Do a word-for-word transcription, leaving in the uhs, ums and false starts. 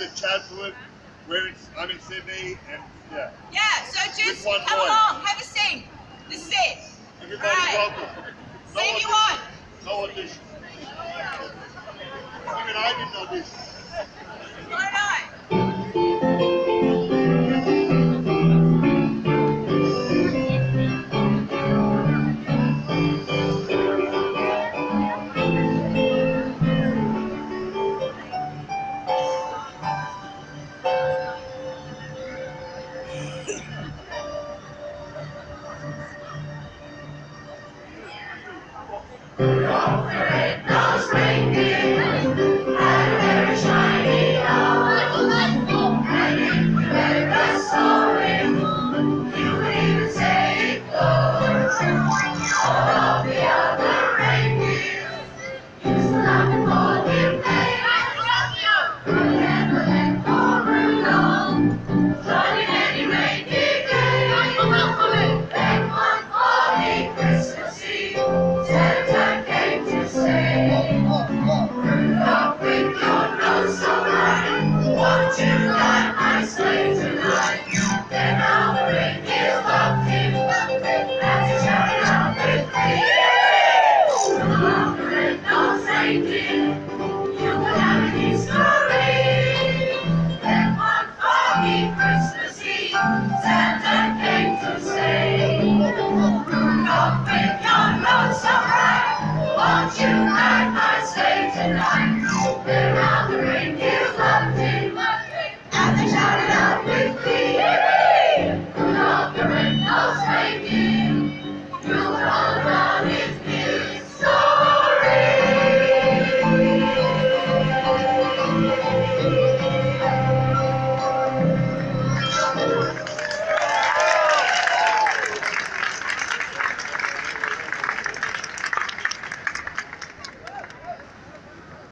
in Chatswood. We're in, I'm in Sydney, and yeah. Yeah, so just one come voice. along, have a sing. This is it. Everybody's Right. welcome. See if you want. No audition. Even I didn't audition. Why not? Those reindeer had a very shiny nose, and if you ever saw him, you would even say it goes. All of the other reindeer used to laugh and call him names. Remember them for Rudolph, joining any reindeer game. Then one foggy Christmas Eve, Santa came to say, Rudolph, with your nose so bright, won't you guide my sleigh tonight? Then all the reindeer loved him, as he shouted out with glee. Rudolph the red-nosed reindeer, you will have a history. Then one foggy Christmas Eve, Santa came to say, Rudolph, with your nose so bright, won't you guide my sleigh tonight? Then all the